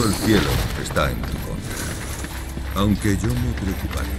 Todo el cielo está en tu contra. Aunque yo me preocuparé.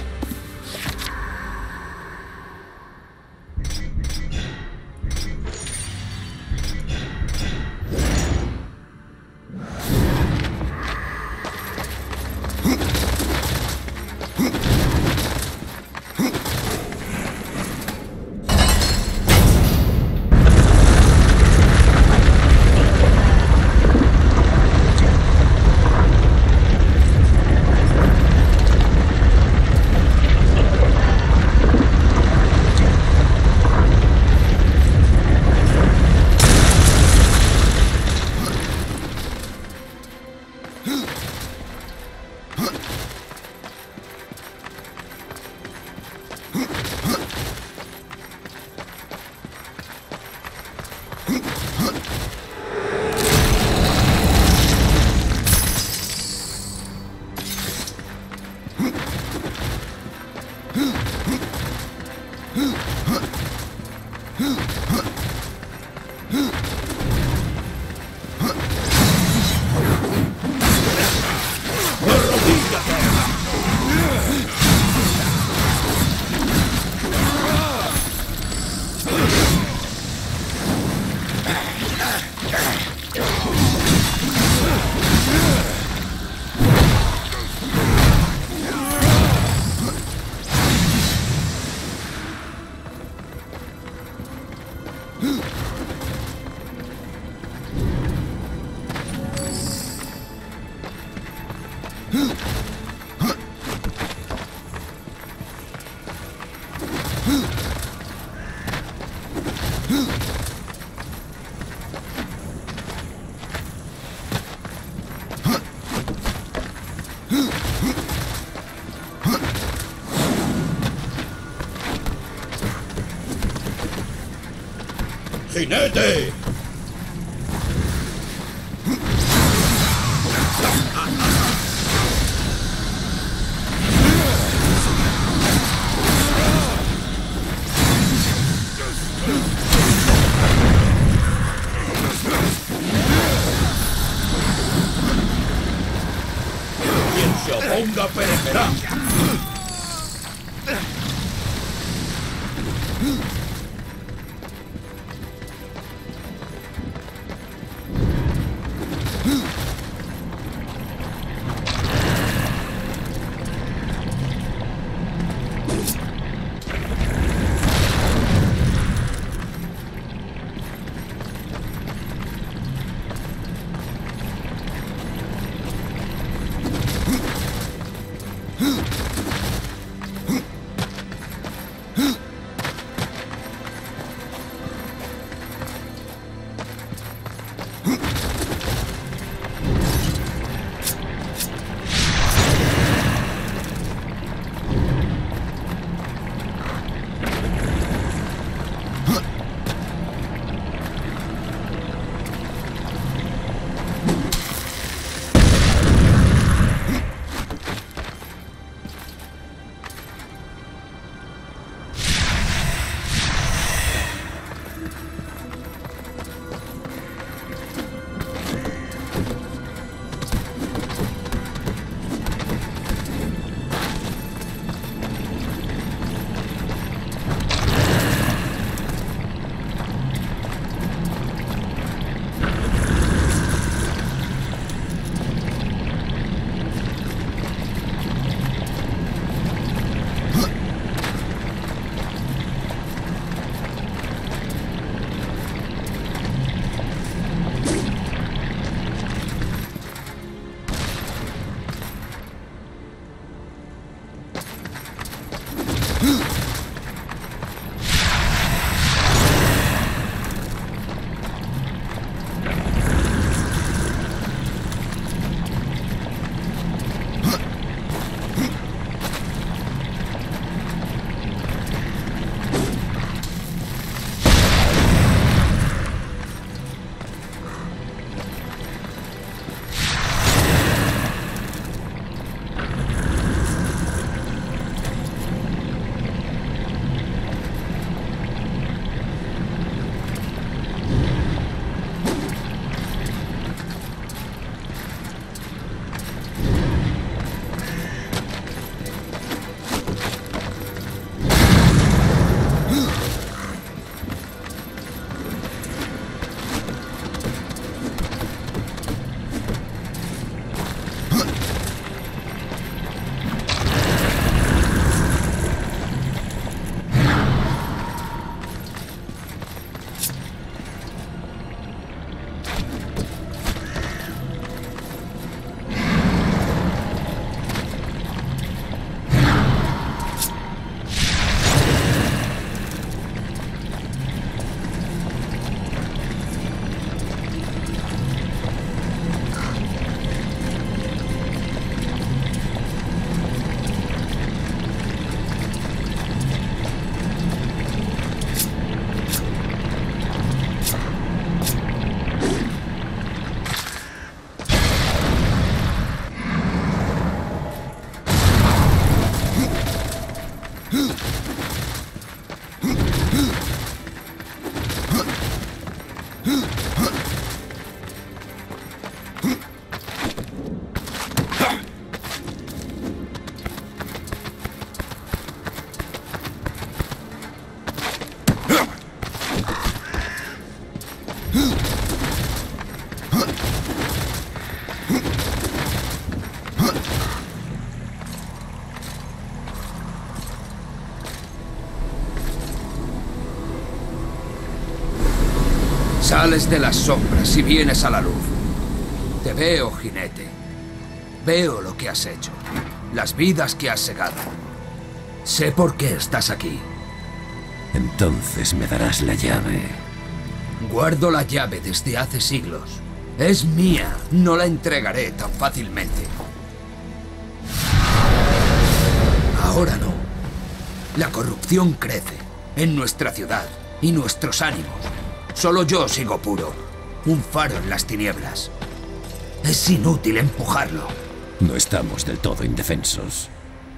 ¡Jinete! Quien se oponga perecerá. Huh! Sales de las sombras y vienes a la luz. Te veo, jinete. Veo lo que has hecho. Las vidas que has segado. Sé por qué estás aquí. Entonces me darás la llave. Guardo la llave desde hace siglos. Es mía. No la entregaré tan fácilmente. Ahora no. La corrupción crece en nuestra ciudad y nuestros ánimos. Solo yo sigo puro. Un faro en las tinieblas. Es inútil empujarlo. No estamos del todo indefensos.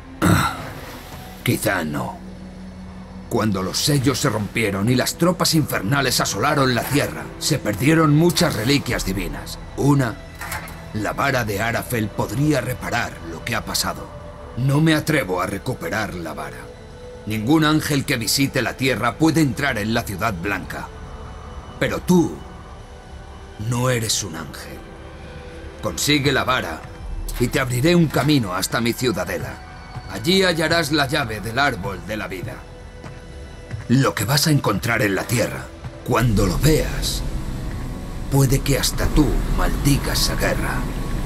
Quizá no. Cuando los sellos se rompieron y las tropas infernales asolaron la tierra, se perdieron muchas reliquias divinas. Una, la vara de Arafel, podría reparar lo que ha pasado. No me atrevo a recuperar la vara. Ningún ángel que visite la tierra puede entrar en la Ciudad Blanca. Pero tú no eres un ángel. Consigue la vara y te abriré un camino hasta mi ciudadela. Allí hallarás la llave del árbol de la vida. Lo que vas a encontrar en la tierra, cuando lo veas, puede que hasta tú maldigas esa guerra.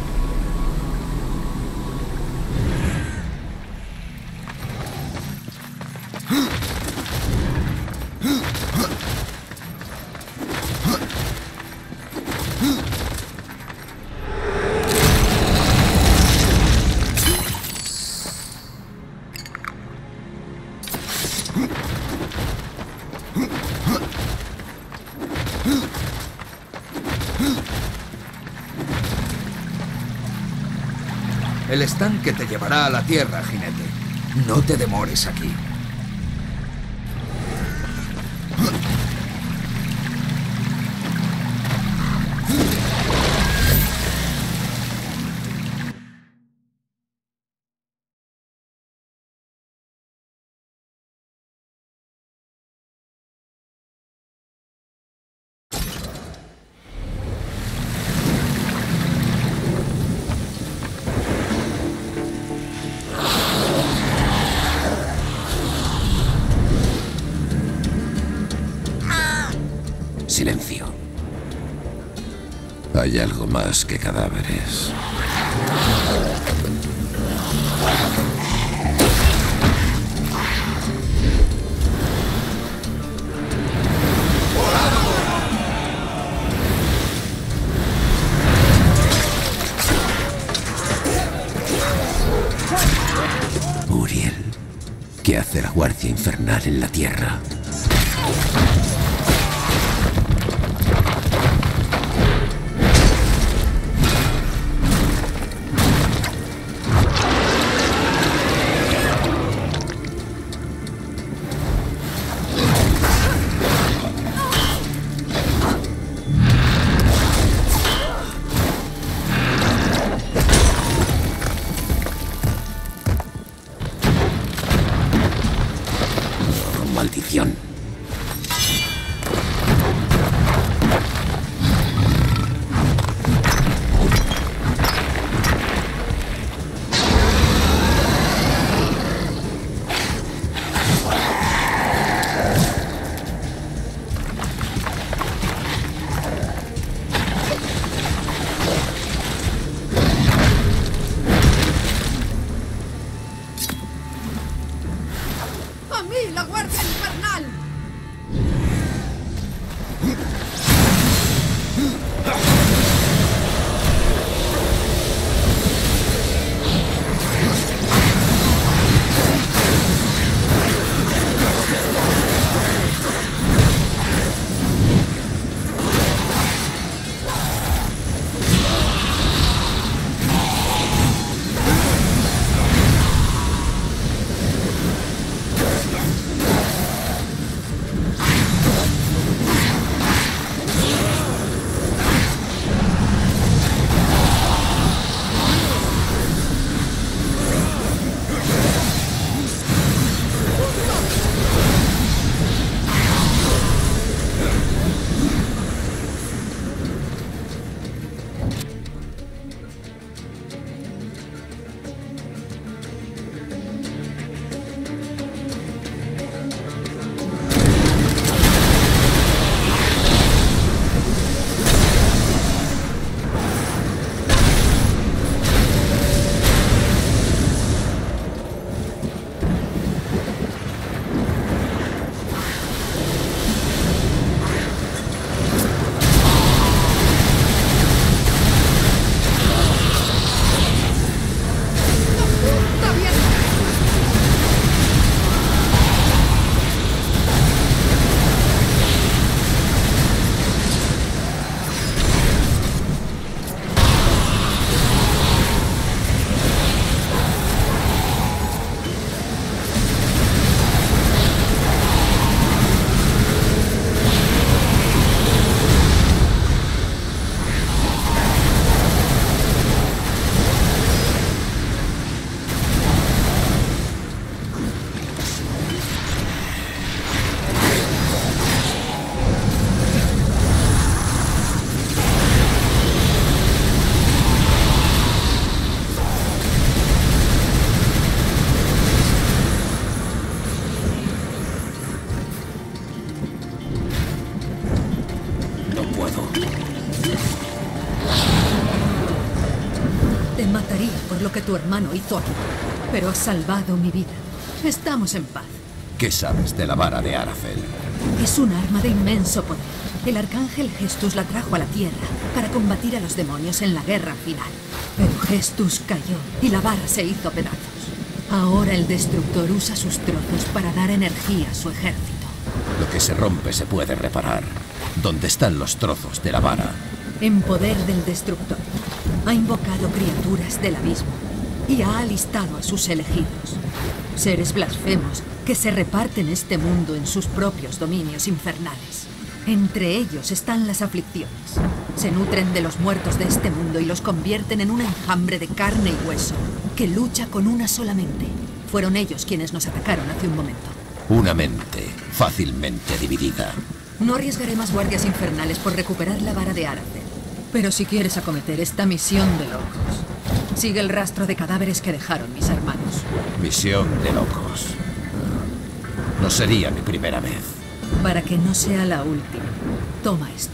El estanque te llevará a la tierra, jinete. No te demores aquí. Silencio. Hay algo más que cadáveres. Uriel, ¿qué hace la Guardia Infernal en la Tierra? Maldición. Te mataría por lo que tu hermano hizo aquí, pero has salvado mi vida. Estamos en paz. ¿Qué sabes de la vara de Arafel? Es un arma de inmenso poder. El arcángel Gestus la trajo a la Tierra para combatir a los demonios en la guerra final. Pero Gestus cayó y la vara se hizo pedazos. Ahora el Destructor usa sus trozos para dar energía a su ejército. Lo que se rompe se puede reparar. ¿Dónde están los trozos de la vara? En poder del Destructor. Ha invocado criaturas del abismo y ha alistado a sus elegidos. Seres blasfemos que se reparten este mundo en sus propios dominios infernales. Entre ellos están las aflicciones. Se nutren de los muertos de este mundo y los convierten en un enjambre de carne y hueso que lucha con una sola mente. Fueron ellos quienes nos atacaron hace un momento. Una mente fácilmente dividida. No arriesgaré más guardias infernales por recuperar la vara de Arafel. Pero si quieres acometer esta misión de locos, sigue el rastro de cadáveres que dejaron mis hermanos. Misión de locos. No sería mi primera vez. Para que no sea la última, toma esto.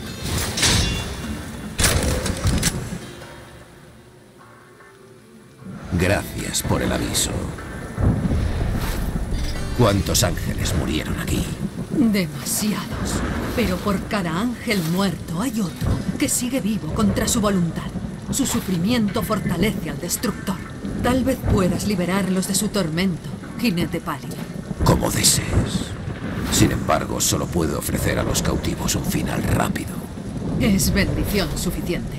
Gracias por el aviso. ¿Cuántos ángeles murieron aquí? Demasiados. Pero por cada ángel muerto hay otro que sigue vivo contra su voluntad. Su sufrimiento fortalece al Destructor. Tal vez puedas liberarlos de su tormento, jinete pálido. Como desees. Sin embargo, solo puedo ofrecer a los cautivos un final rápido. Es bendición suficiente.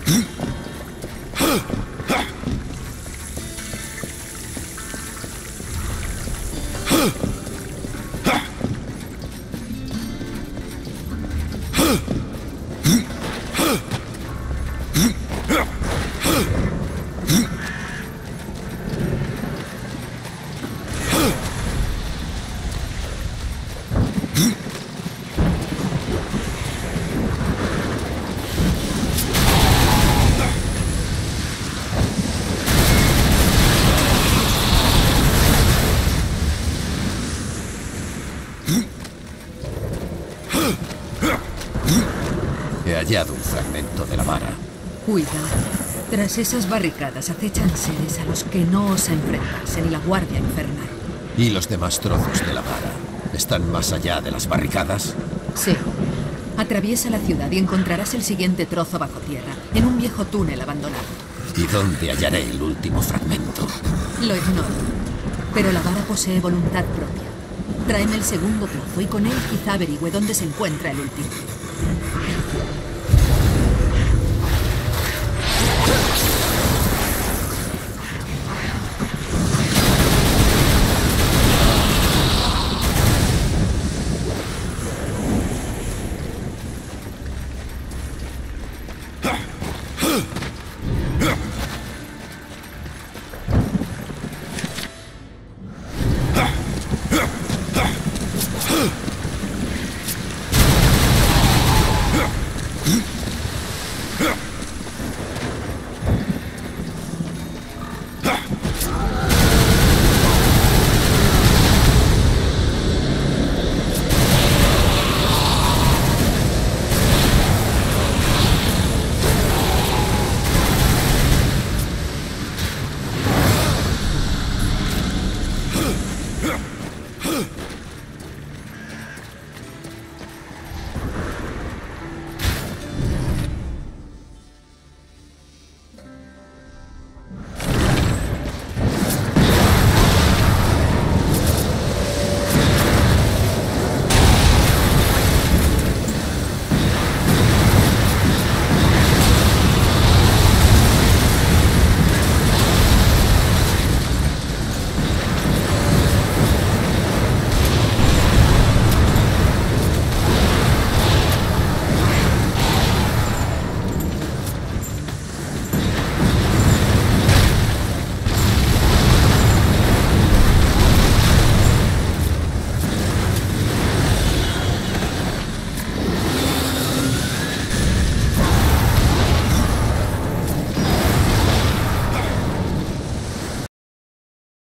He hallado un fragmento de la vara. Cuidado. Tras esas barricadas acechan seres a los que no osa enfrentarse ni la Guardia Infernal. ¿Y los demás trozos de la vara están más allá de las barricadas? Sí. Atraviesa la ciudad y encontrarás el siguiente trozo bajo tierra, en un viejo túnel abandonado. ¿Y dónde hallaré el último fragmento? Lo ignoro. Pero la vara posee voluntad propia. Tráeme el segundo trozo y con él quizá averigüe dónde se encuentra el último.